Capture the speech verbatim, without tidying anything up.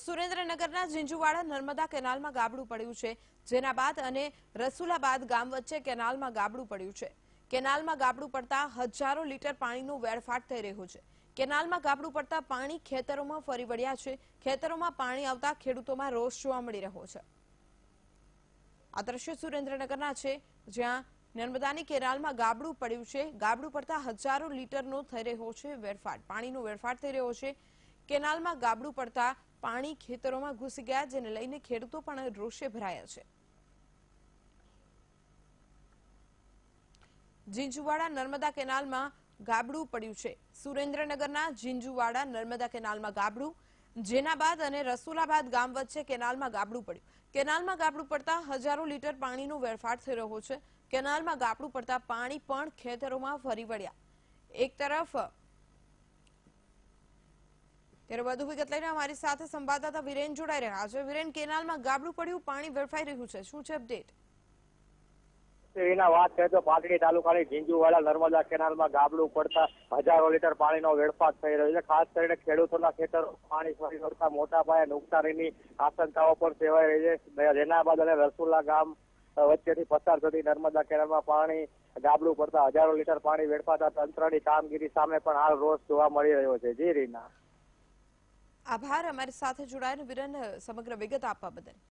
સુરેન્દ્રનગરના ઝીંઝુવાડા નર્મદા કેનાલમાં ગાબડું પડ્યું છે, જેના બાદ અને રસુલાબાદ ગામ વચ્ચે કેનાલમાં ગાબડું પડ્યું છે. કેનાલમાં ગાબડું પડતા હજારો લીટર પાણીનો વેડફાટ થઈ રહ્યો છે. કેનાલમાં ગાબડું પડતા પાણી ખેતરોમાં ફરી વળ્યા છે. ખેતરોમાં પાણી આવતા ખેડૂતોમાં રોષ જોવા મળી રહ્યો છે. આ દ્રશ્ય સુરેન્દ્રનગરના છે, જ્યાં નર્મદાની કેનાલમાં ગાબડું પડ્યું છે. ગાબડું પડતા હજારો લીટરનો થઈ રહ્યો છે વેડફાટ, પાણીનો વેડફાટ થઈ રહ્યો છે. કેનાલમાં ગાબડું પડતા પાણી ખેતરોમાં ઘૂસી ગયા, જેને લઈને ખેડૂતો પણ રોષે ભરાયા છે. ઝીંઝુવાડા નર્મદા કેનાલમાં ગાબડું પડ્યું છે. સુરેન્દ્રનગરના ઝીંઝુવાડા નર્મદા કેનાલમાં ગાબડું, જેના બાદ અને રસુલાબાદ ગામ વચ્ચે કેનાલમાં ગાબડું પડ્યું. કેનાલમાં ગાબડું પડતા હજારો લીટર પાણીનો વેડફાટ થઈ રહ્યો છે. કેનાલમાં ગાબડું પડતા પાણી પણ ખેતરોમાં ફરી વળ્યા. એક તરફ ત્યારે વધુ વિગત લઈને અમારી સાથે સંવાદદાતા વિરેન જોડાઈ રહ્યા છે. વિરેન, કેનાલમાં ગાબડું પડ્યું, પાણી વેડફાઈ રહ્યું છે, શું છે અપડેટ? એના વાત કરીએ તો પાટડી તાલુકાની ઝીંઝુવાડા નર્મદા કેનાલમાં ગાબડું પડતા હજારો લીટર પાણીનો વેડફાટ થઈ રહ્યો છે. ખાસ કરીને ખેડૂતોના ખેતરો પાણી ફરી વળતા મોટા પાયે નુકસાનીની આશંકાઓ પણ સેવાઈ રહી છે. જેના બાદ અને રસુલા ગામ વચ્ચેથી પસાર થતી નર્મદા કેનાલમાં પાણી ગાબડું પડતા હજારો લીટર પાણી વેડફાતા તંત્રની કામગીરી સામે પણ હાલ રોષ જોવા મળી રહ્યો છે. જી રીના, આભાર અમારી સાથે જોડાઈને વિરેન, સમગ્ર વિગત આપવા બદલ.